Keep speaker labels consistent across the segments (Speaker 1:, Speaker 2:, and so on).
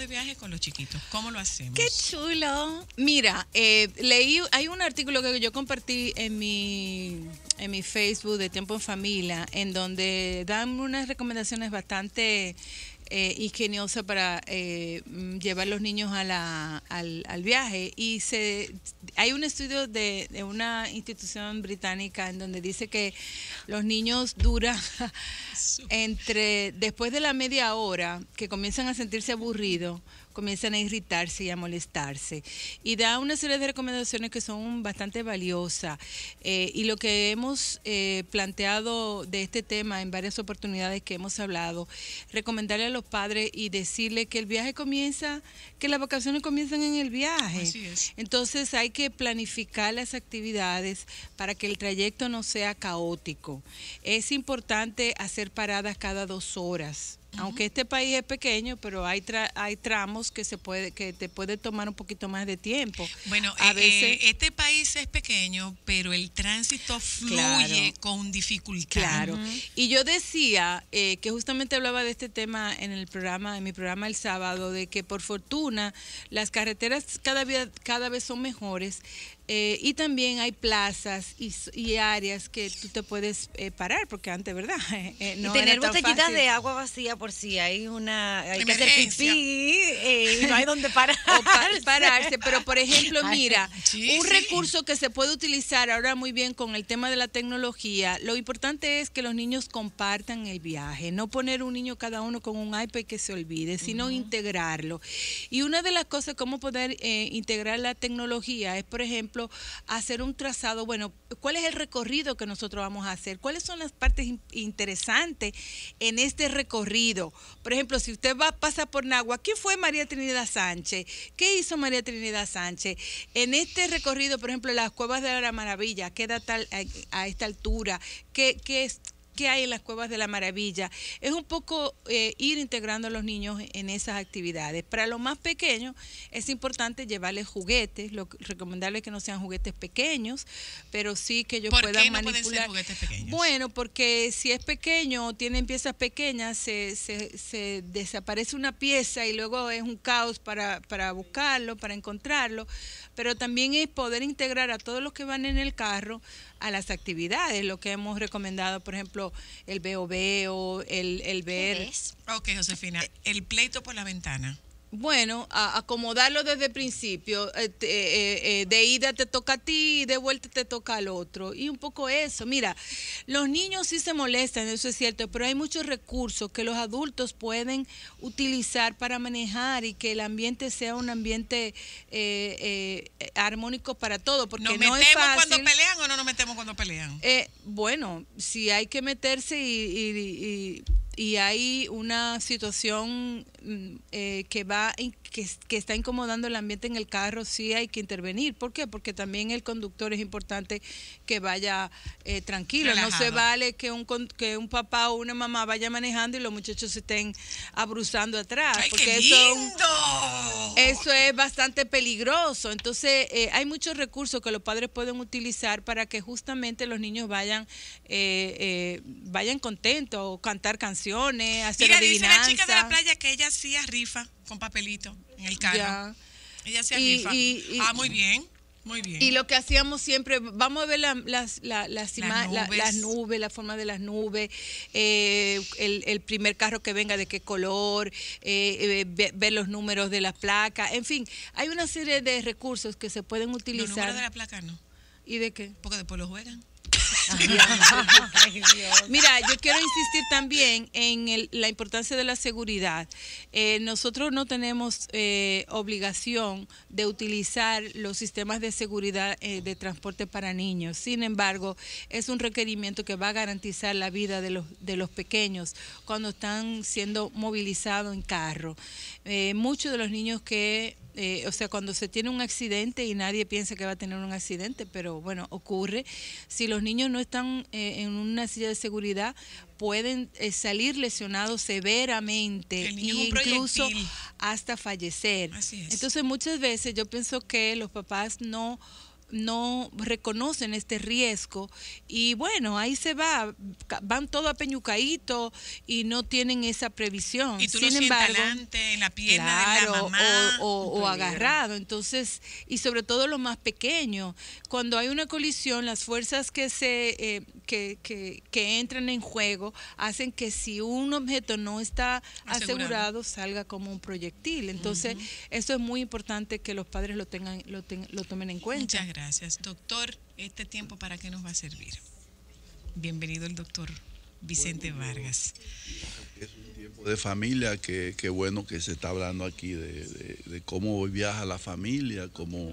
Speaker 1: de viaje con los chiquitos? ¿Cómo lo hacemos?
Speaker 2: ¡Qué chulo! Mira, hay un artículo que yo compartí en mi Facebook de Tiempo en Familia, en donde dan unas recomendaciones bastante ingeniosa para llevar los niños al viaje. Y hay un estudio de una institución británica en donde dice que los niños duran después de la media hora que comienzan a sentirse aburridos, comienzan a irritarse y a molestarse. Y da una serie de recomendaciones que son bastante valiosas. Y lo que hemos planteado de este tema en varias oportunidades que hemos hablado, recomendarle a los padres y decirle que el viaje comienza, que las vacaciones comienzan en el viaje.
Speaker 1: Así es.
Speaker 2: Entonces hay que planificar las actividades para que el trayecto no sea caótico. Es importante hacer paradas cada 2 horas. Aunque este país es pequeño, pero hay tramos que te puede tomar un poquito más de tiempo.
Speaker 1: Bueno,
Speaker 2: a veces,
Speaker 1: este país es pequeño, pero el tránsito fluye con dificultad.
Speaker 2: Claro. Y yo decía que justamente hablaba de este tema en mi programa el sábado, de que por fortuna las carreteras cada vez son mejores. Y también hay plazas y áreas que tú te puedes parar, porque antes, ¿verdad? No
Speaker 3: y tener
Speaker 2: era tan
Speaker 3: botellitas
Speaker 2: fácil.
Speaker 3: de agua vacía por si hay que hacer
Speaker 1: Emergencia.
Speaker 3: pipí y no hay donde parar.
Speaker 2: O pararse, pero por ejemplo, mira,
Speaker 1: Sí,
Speaker 2: un
Speaker 1: sí.
Speaker 2: recurso que se puede utilizar ahora muy bien con el tema de la tecnología, lo importante es que los niños compartan el viaje, no poner un niño cada uno con un iPad que se olvide, sino integrarlo. Y una de las cosas, cómo poder integrar la tecnología es, por ejemplo, hacer un trazado, bueno, ¿cuál es el recorrido que nosotros vamos a hacer? ¿Cuáles son las partes interesantes en este recorrido? Por ejemplo, si usted pasa por Nagua, ¿quién fue María Trinidad Sánchez? ¿Qué hizo María Trinidad Sánchez? En este recorrido, por ejemplo, las Cuevas de la Maravilla, queda a esta altura, ¿qué hay en las Cuevas de la Maravilla? Es un poco ir integrando a los niños en esas actividades. Para los más pequeños es importante llevarles juguetes, recomendarles que no sean juguetes pequeños, pero sí que ellos puedan
Speaker 1: ¿Por qué no
Speaker 2: manipular.
Speaker 1: pueden ser juguetes pequeños?
Speaker 2: Bueno, porque si es pequeño, tienen piezas pequeñas, se desaparece una pieza y luego es un caos para buscarlo, para encontrarlo, pero también es poder integrar a todos los que van en el carro a las actividades, lo que hemos recomendado, por ejemplo, el veo, el ver.
Speaker 1: Ok, Josefina, el pleito por la ventana.
Speaker 2: Bueno, acomodarlo desde el principio, de ida te toca a ti y de vuelta te toca al otro. Y un poco eso, mira, los niños sí se molestan, eso es cierto, pero hay muchos recursos que los adultos pueden utilizar para manejar y que el ambiente sea un ambiente armónico para todo, porque
Speaker 1: ¿Nos
Speaker 2: no
Speaker 1: metemos
Speaker 2: es fácil.
Speaker 1: cuando pelean o no nos metemos cuando pelean?
Speaker 2: Bueno, si hay que meterse y hay una situación que está incomodando el ambiente en el carro, sí hay que intervenir. ¿Por qué? Porque también el conductor es importante que vaya tranquilo.
Speaker 1: Relajado.
Speaker 2: No se vale que un papá o una mamá vaya manejando y los muchachos se estén abruzando atrás.
Speaker 1: ¡Ay,
Speaker 2: porque
Speaker 1: qué lindo!
Speaker 2: eso es bastante peligroso. Entonces, hay muchos recursos que los padres pueden utilizar para que justamente los niños vayan contentos, o cantar canciones, hacer
Speaker 1: Mira, dice la
Speaker 2: adivinanzas.
Speaker 1: chica de la playa que ella hacía rifa con papelito en el carro.
Speaker 2: Ya.
Speaker 1: Ella hacía rifa. Muy bien, muy bien.
Speaker 2: Y lo que hacíamos siempre, vamos a ver las nubes, la forma de las nubes, el primer carro que venga de qué color, ver los números de las placas, en fin, hay una serie de recursos que se pueden utilizar.
Speaker 1: Los números de la placa no,
Speaker 2: ¿Y de qué?
Speaker 1: porque después lo juegan.
Speaker 2: Mira, yo quiero insistir también en la importancia de la seguridad. Nosotros no tenemos obligación de utilizar los sistemas de seguridad de transporte para niños. Sin embargo, es un requerimiento que va a garantizar la vida de los pequeños cuando están siendo movilizados en carro. Muchos de los niños cuando se tiene un accidente y nadie piensa que va a tener un accidente, pero bueno, ocurre. Si los niños no están en una silla de seguridad, pueden salir lesionados severamente e incluso hasta fallecer.
Speaker 1: Así es.
Speaker 2: Entonces, muchas veces yo pienso que los papás no no reconocen este riesgo y bueno, ahí se van todo apeñucadito y no tienen esa previsión.
Speaker 1: Y tú
Speaker 2: Sin
Speaker 1: lo
Speaker 2: embargo,
Speaker 1: sientas delante, en la pierna de la
Speaker 2: claro,
Speaker 1: mamá.
Speaker 2: o agarrado. Entonces, y sobre todo lo más pequeño, cuando hay una colisión, las fuerzas que que entran en juego hacen que si un objeto no está asegurado salga como un proyectil. Entonces, eso es muy importante que los padres lo tomen en cuenta.
Speaker 1: Muchas gracias. Doctor, ¿este tiempo para qué nos va a servir? Bienvenido el doctor Vicente Vargas.
Speaker 4: Es un tiempo de familia, que bueno que se está hablando aquí de cómo viaja la familia, cómo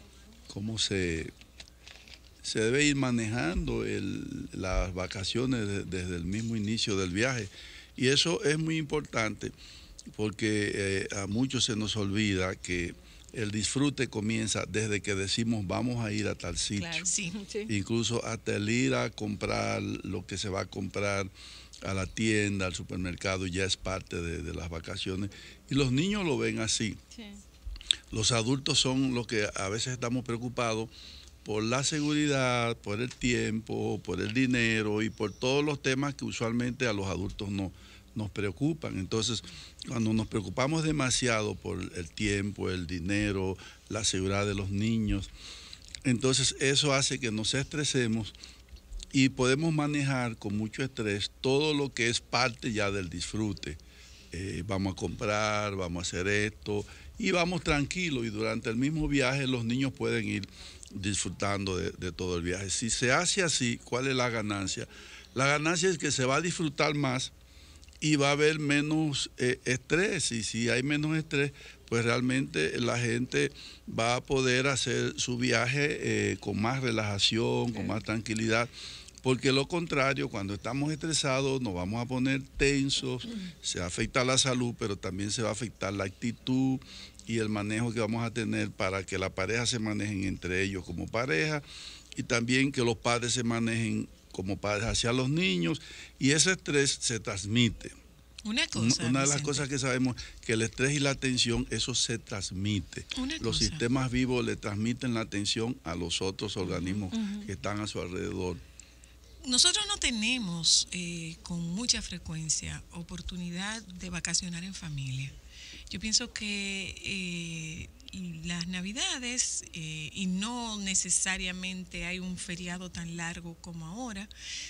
Speaker 4: se debe ir manejando las vacaciones desde el mismo inicio del viaje. Y eso es muy importante porque a muchos se nos olvida que el disfrute comienza desde que decimos vamos a ir a tal sitio.
Speaker 1: Claro, sí.
Speaker 4: Incluso hasta el ir a comprar lo que se va a comprar a la tienda, al supermercado, ya es parte de las vacaciones. Y los niños lo ven así.
Speaker 2: Sí.
Speaker 4: Los adultos son los que a veces estamos preocupados por la seguridad, por el tiempo, por el dinero y por todos los temas que usualmente a los adultos nos preocupan. Entonces, cuando nos preocupamos demasiado por el tiempo, el dinero, la seguridad de los niños, entonces eso hace que nos estresemos y podemos manejar con mucho estrés todo lo que es parte ya del disfrute. Vamos a comprar, vamos a hacer esto y vamos tranquilos, y durante el mismo viaje los niños pueden ir disfrutando de todo el viaje. Si se hace así, ¿cuál es la ganancia? La ganancia es que se va a disfrutar más y va a haber menos estrés, y si hay menos estrés, pues realmente la gente va a poder hacer su viaje con más relajación, con más tranquilidad, porque lo contrario, cuando estamos estresados nos vamos a poner tensos, se afecta la salud, pero también se va a afectar la actitud y el manejo que vamos a tener para que la pareja se manejen entre ellos como pareja, y también que los padres se manejen como padres hacia los niños, y ese estrés se transmite.
Speaker 1: Una cosa,
Speaker 4: una de las
Speaker 1: Vicente,
Speaker 4: cosas que sabemos, que el estrés y la tensión, eso se transmite. Los sistemas vivos le transmiten la tensión a los otros organismos que están a su alrededor.
Speaker 1: Nosotros no tenemos con mucha frecuencia oportunidad de vacacionar en familia. Yo pienso que las Navidades, y no necesariamente hay un feriado tan largo como ahora,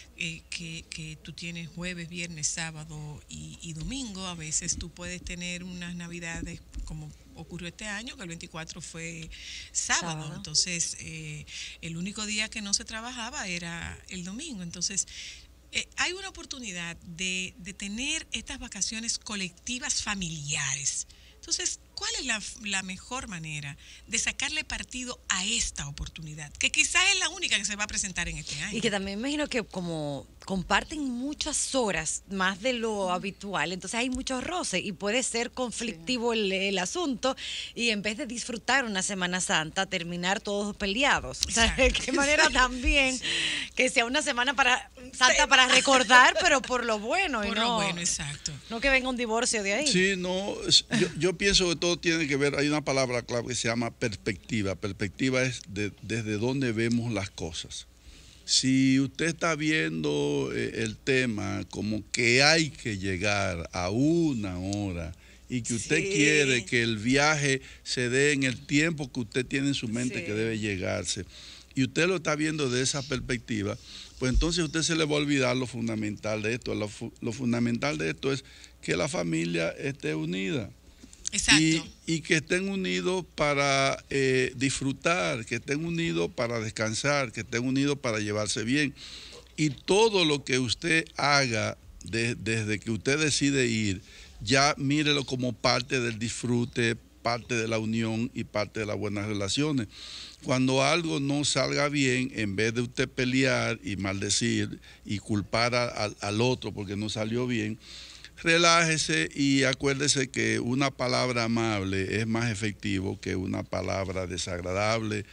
Speaker 1: que tú tienes jueves, viernes, sábado y domingo. A veces tú puedes tener unas Navidades como ocurrió este año, que el 24 fue sábado. Entonces el único día que no se trabajaba era el domingo. Entonces hay una oportunidad de tener estas vacaciones colectivas familiares. Entonces, ¿cuál es la mejor manera de sacarle partido a esta oportunidad? Que quizás es la única que se va a presentar en este año.
Speaker 3: Y que también me imagino que como comparten muchas horas más de lo habitual, entonces hay muchos roces y puede ser conflictivo el asunto, y en vez de disfrutar una Semana Santa, terminar todos peleados. O sea, de qué manera también que sea una Semana Santa para recordar, pero por lo bueno.
Speaker 1: Por
Speaker 3: y no,
Speaker 1: lo bueno, exacto.
Speaker 3: No que venga un divorcio de ahí.
Speaker 4: Sí, no, yo pienso que todo tiene que ver, hay una palabra clave que se llama perspectiva. Perspectiva es desde dónde vemos las cosas. Si usted está viendo el tema como que hay que llegar a una hora y que usted quiere que el viaje se dé en el tiempo que usted tiene en su mente que debe llegarse, y usted lo está viendo de esa perspectiva, pues entonces a usted se le va a olvidar lo fundamental de esto. Lo fundamental de esto es que la familia esté unida.
Speaker 1: Exacto.
Speaker 4: Y que estén unidos para disfrutar, que estén unidos para descansar, que estén unidos para llevarse bien. Y todo lo que usted haga desde que usted decide ir, ya mírelo como parte del disfrute, parte de la unión y parte de las buenas relaciones. Cuando algo no salga bien, en vez de usted pelear y maldecir y culpar al otro porque no salió bien, relájese y acuérdese que una palabra amable es más efectivo que una palabra desagradable.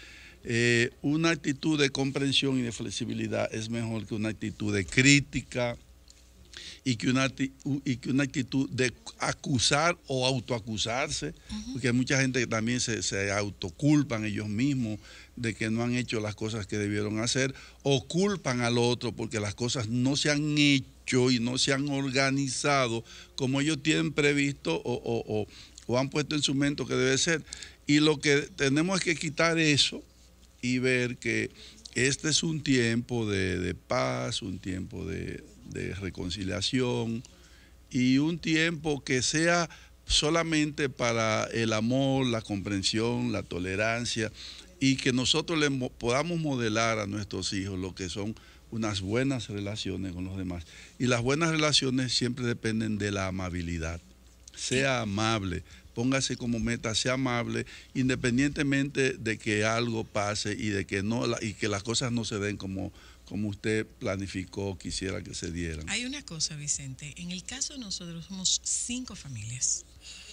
Speaker 4: Una actitud de comprensión y de flexibilidad es mejor que una actitud de crítica y que una actitud de acusar o autoacusarse, porque hay mucha gente que también se autoculpan ellos mismos de que no han hecho las cosas que debieron hacer, o culpan al otro porque las cosas no se han hecho y no se han organizado como ellos tienen previsto o han puesto en su mente que debe ser. Y lo que tenemos es que quitar eso y ver que este es un tiempo de paz, un tiempo de reconciliación y un tiempo que sea solamente para el amor, la comprensión, la tolerancia, y que nosotros podamos modelar a nuestros hijos lo que son unas buenas relaciones con los demás. Y las buenas relaciones siempre dependen de la amabilidad. Sea amable, póngase como meta, sea amable, independientemente de que algo pase y de que y que las cosas no se den como usted planificó, quisiera que se dieran.
Speaker 1: Hay una cosa, Vicente, en el caso de nosotros somos 5 familias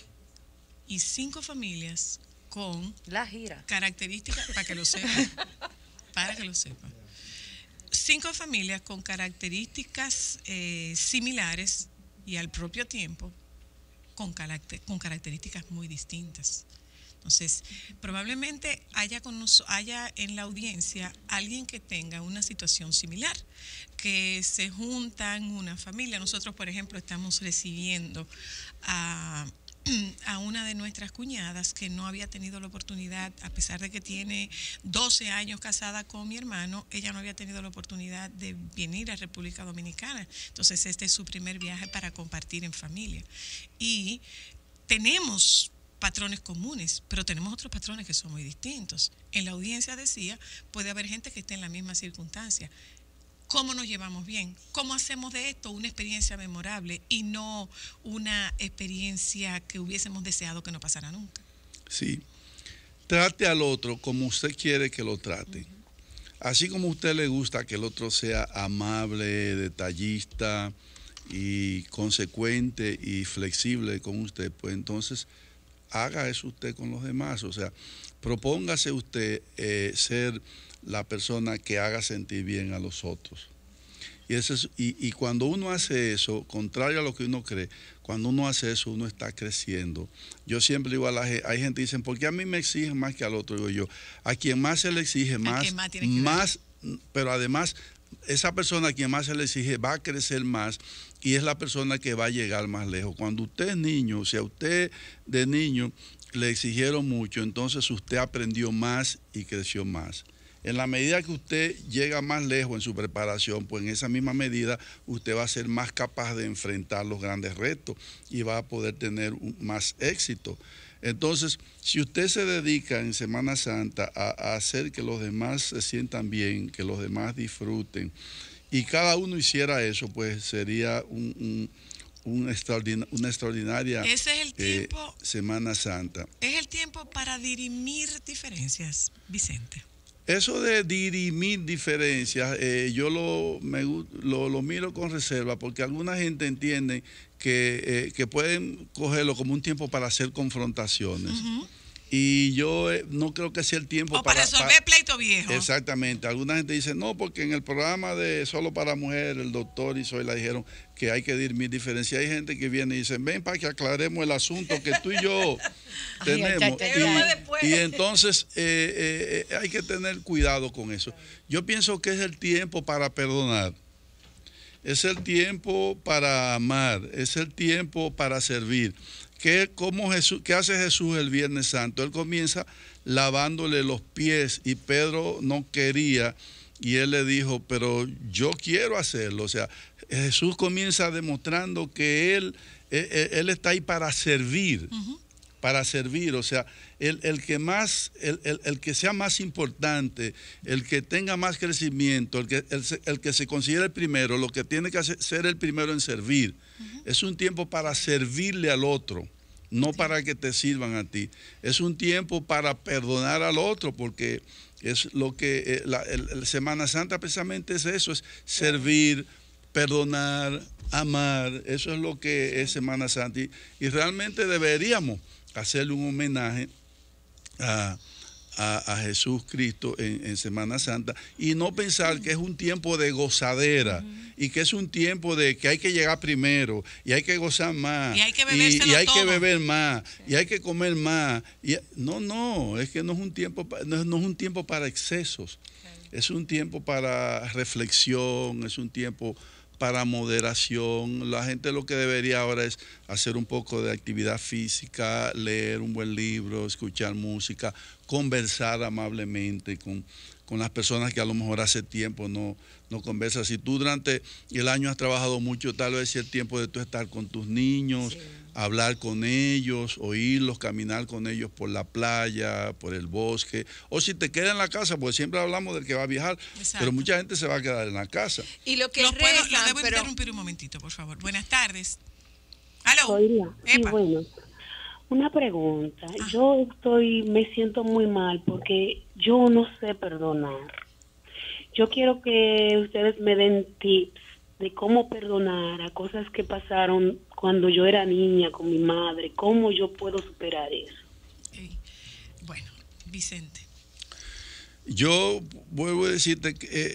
Speaker 1: y 5 familias con
Speaker 3: la gira
Speaker 1: características, para que lo sepan, 5 familias con características similares y al propio tiempo con características muy distintas. Entonces, probablemente haya en la audiencia alguien que tenga una situación similar, que se juntan una familia. Nosotros, por ejemplo, estamos recibiendo a una de nuestras cuñadas que no había tenido la oportunidad, a pesar de que tiene 12 años casada con mi hermano, ella no había tenido la oportunidad de venir a República Dominicana. Entonces, este es su primer viaje para compartir en familia. Y tenemos patrones comunes, pero tenemos otros patrones que son muy distintos. En la audiencia decía, puede haber gente que esté en la misma circunstancia. ¿Cómo nos llevamos bien? ¿Cómo hacemos de esto una experiencia memorable y no una experiencia que hubiésemos deseado que no pasara nunca?
Speaker 4: Sí. Trate al otro como usted quiere que lo trate. Así como a usted le gusta que el otro sea amable, detallista y consecuente y flexible con usted, pues entonces haga eso usted con los demás. O sea, propóngase usted ser la persona que haga sentir bien a los otros. Y cuando uno hace eso, contrario a lo que uno cree, cuando uno hace eso, uno está creciendo. Yo siempre digo a la gente, hay gente que dicen, ¿por qué a mí me exigen más que al otro? Digo yo, a quien más se le exige más, pero además, esa persona a quien más se le exige va a crecer más y es la persona que va a llegar más lejos. Cuando usted es niño, si a usted de niño le exigieron mucho, entonces usted aprendió más y creció más. En la medida que usted llega más lejos en su preparación, pues en esa misma medida usted va a ser más capaz de enfrentar los grandes retos y va a poder tener más éxito. Entonces, si usted se dedica en Semana Santa a hacer que los demás se sientan bien, que los demás disfruten, y cada uno hiciera eso, pues sería una extraordinaria
Speaker 1: Ese es el tiempo,
Speaker 4: Semana Santa.
Speaker 1: Es el tiempo para dirimir diferencias, Vicente.
Speaker 4: Eso de dirimir diferencias, yo lo miro con reserva, porque alguna gente entiende que pueden cogerlo como un tiempo para hacer confrontaciones. Y yo no creo que sea el tiempo
Speaker 1: para resolver pleito viejo.
Speaker 4: Exactamente. Alguna gente dice, no, porque en el programa de Solo para Mujeres, el doctor y Zoila dijeron que hay que dirimir diferencias. Hay gente que viene y dice, ven para que aclaremos el asunto que tú y yo tenemos. Y entonces hay que tener cuidado con eso. Yo pienso que es el tiempo para perdonar. Es el tiempo para amar. Es el tiempo para servir. ¿Qué hace Jesús el Viernes Santo? Él comienza lavándole los pies y Pedro no quería y él le dijo, pero yo quiero hacerlo. O sea, Jesús comienza demostrando que él está ahí para servir, para servir. O sea, el que sea más importante, el que tenga más crecimiento, el que se considere el primero, lo que tiene que hacer, ser el primero en servir. Es un tiempo para servirle al otro, no para que te sirvan a ti. Es un tiempo para perdonar al otro, porque es lo que la Semana Santa precisamente es eso, es servir, perdonar, amar. Eso es lo que es Semana Santa. Y realmente deberíamos hacerle un homenaje a Jesús Cristo en Semana Santa y no pensar que es un tiempo de gozadera y que es un tiempo de que hay que llegar primero y hay que gozar más
Speaker 1: y hay que
Speaker 4: y hay que
Speaker 1: todo.
Speaker 4: beber más y hay que comer más. No, es que no es un tiempo, no es un tiempo para excesos, es un tiempo para reflexión, es un tiempo para moderación. La gente lo que debería ahora es hacer un poco de actividad física, leer un buen libro, escuchar música, conversar amablemente con las personas que a lo mejor hace tiempo no conversas. Si tú durante el año has trabajado mucho, tal vez es el tiempo de tú estar con tus niños, sí, hablar con ellos, oírlos, caminar con ellos por la playa, por el bosque, o si te quedas en la casa, porque siempre hablamos del que va a viajar, exacto, pero mucha gente se va a quedar en la casa.
Speaker 2: Y lo que
Speaker 1: lo debo interrumpir un momentito, por favor. Buenas tardes. ¿Aló?
Speaker 5: Oiga, sí, bueno, una pregunta. Yo me siento muy mal porque yo no sé perdonar. Yo quiero que ustedes me den tips de cómo perdonar a cosas que pasaron cuando yo era niña con mi madre, cómo yo puedo superar eso.
Speaker 1: Bueno, Vicente.
Speaker 4: Yo vuelvo a decirte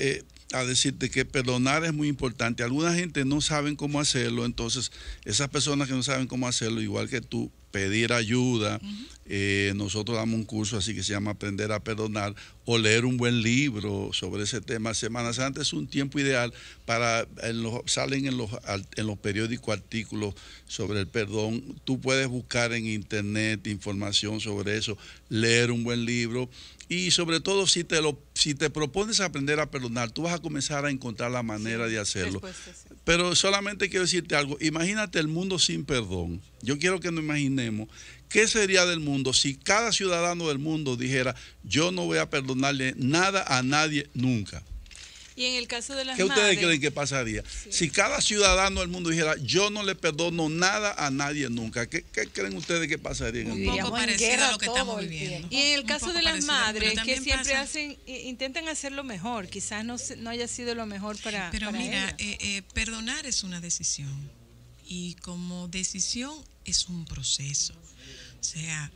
Speaker 4: que perdonar es muy importante. Alguna gente no saben cómo hacerlo, entonces esas personas que no saben cómo hacerlo, igual que tú, pedir ayuda. Nosotros damos un curso así que se llama Aprender a Perdonar, o leer un buen libro sobre ese tema. Semana Santa es un tiempo ideal para, salen en los periódicos artículos sobre el perdón. Tú puedes buscar en internet información sobre eso, leer un buen libro. Y sobre todo, si te propones aprender a perdonar, tú vas a comenzar a encontrar la manera de hacerlo. Pero solamente quiero decirte algo. Imagínate el mundo sin perdón. Yo quiero que nos imaginemos qué sería del mundo si cada ciudadano del mundo dijera: yo no voy a perdonarle nada a nadie nunca.
Speaker 2: Y en el caso de las
Speaker 4: ¿Qué ustedes
Speaker 2: madres,
Speaker 4: creen que pasaría? Sí. Si cada ciudadano del mundo dijera: yo no le perdono nada a nadie nunca, ¿qué creen ustedes que pasaría en el mundo?
Speaker 1: Un poco parecido a lo que estamos viviendo.
Speaker 2: Y en el caso de las madres, que siempre intentan hacerlo mejor, quizás no haya sido lo mejor para
Speaker 1: mira, perdonar es una decisión, y como decisión es un proceso. O sea,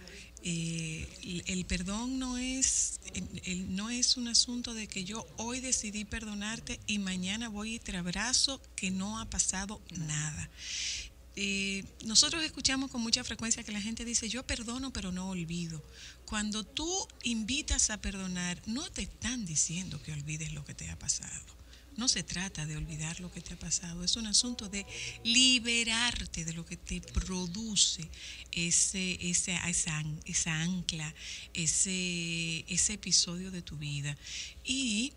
Speaker 1: el perdón no es un asunto de que yo hoy decidí perdonarte y mañana voy y te abrazo que no ha pasado nada. Nosotros escuchamos con mucha frecuencia que la gente dice: yo perdono pero no olvido. Cuando tú invitas a perdonar, no te están diciendo que olvides lo que te ha pasado. No se trata de olvidar lo que te ha pasado, es un asunto de liberarte de lo que te produce esa ancla, ese episodio de tu vida. Y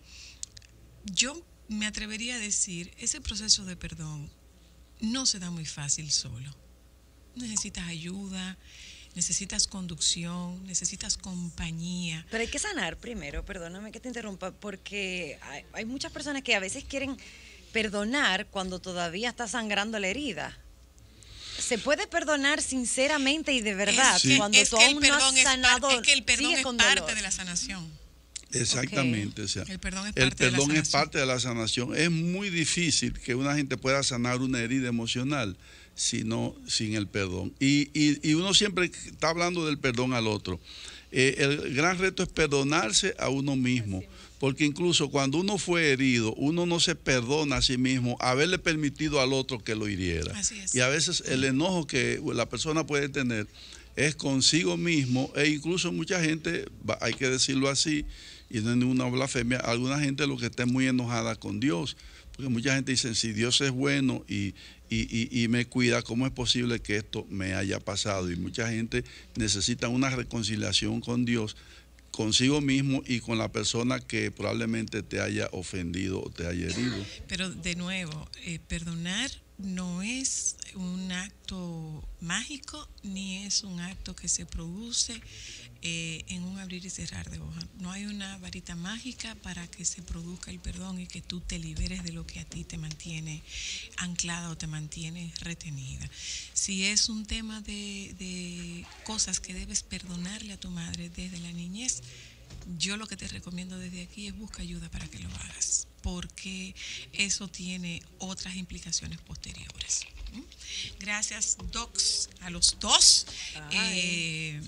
Speaker 1: yo me atrevería a decir, ese proceso de perdón no se da muy fácil solo. Necesitas ayuda, necesitas conducción, necesitas compañía.
Speaker 3: Pero hay que sanar primero, perdóname que te interrumpa, porque hay muchas personas que a veces quieren perdonar cuando todavía está sangrando la herida. Se puede perdonar sinceramente y de verdad cuando tú aún no has sanado.
Speaker 1: Es que el perdón es parte de la sanación.
Speaker 4: Exactamente,
Speaker 1: okay.
Speaker 4: O sea,
Speaker 1: el perdón
Speaker 4: es parte de la sanación. Es muy difícil que una gente pueda sanar una herida emocional sin el perdón. Y uno siempre está hablando del perdón al otro. El gran reto es perdonarse a uno mismo, porque incluso cuando uno fue herido, uno no se perdona a sí mismo haberle permitido al otro que lo hiriera.
Speaker 1: Así es.
Speaker 4: Y a veces el enojo que la persona puede tener es consigo mismo, e incluso mucha gente, hay que decirlo así, y no es ninguna blasfemia, alguna gente lo que está muy enojada con Dios, porque mucha gente dice: si Dios es bueno y me cuida, ¿cómo es posible que esto me haya pasado? Y mucha gente necesita una reconciliación con Dios, consigo mismo y con la persona que probablemente te haya ofendido o te haya herido.
Speaker 1: Pero de nuevo, perdonar no es un acto mágico, ni es un acto que se produce en un abrir y cerrar de hoja. No hay una varita mágica para que se produzca el perdón y que tú te liberes de lo que a ti te mantiene anclada o te mantiene retenida. Si es un tema de cosas que debes perdonarle a tu madre desde la niñez, yo lo que te recomiendo desde aquí es busca ayuda para que lo hagas, porque eso tiene otras implicaciones posteriores. Gracias, Docs, a los dos.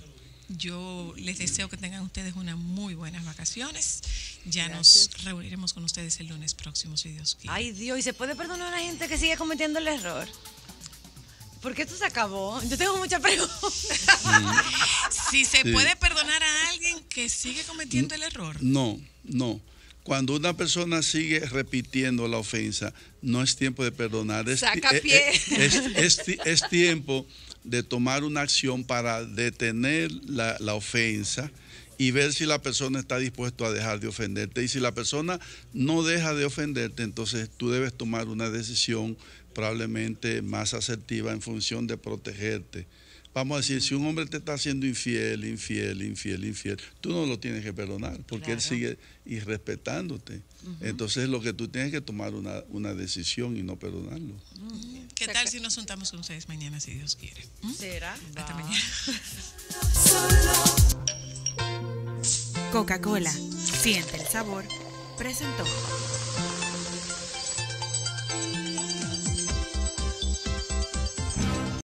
Speaker 1: Yo les deseo que tengan ustedes unas muy buenas vacaciones. Ya
Speaker 2: Gracias.
Speaker 1: nos reuniremos con ustedes el lunes próximo, si Dios quiere.
Speaker 3: Ay, Dios, ¿y se puede perdonar a la gente que sigue cometiendo el error? ¿Por qué esto se acabó? Yo tengo muchas preguntas.
Speaker 1: Si se
Speaker 4: Sí.
Speaker 1: puede perdonar a alguien que sigue cometiendo el error.
Speaker 4: No. Cuando una persona sigue repitiendo la ofensa, no es tiempo de perdonar.
Speaker 2: Saca pie.
Speaker 4: Es tiempo de tomar una acción para detener la ofensa y ver si la persona está dispuesta a dejar de ofenderte. Y si la persona no deja de ofenderte, entonces tú debes tomar una decisión probablemente más asertiva en función de protegerte. Vamos a decir, si un hombre te está haciendo infiel, tú no lo tienes que perdonar porque él
Speaker 3: Claro.
Speaker 4: sigue irrespetándote. Entonces lo que tú tienes que tomar una decisión y no perdonarlo.
Speaker 1: ¿Qué tal si nos juntamos con ustedes mañana, si Dios quiere?
Speaker 3: ¿Será?
Speaker 1: Hasta mañana.
Speaker 6: Coca-Cola, siente el sabor, presentó.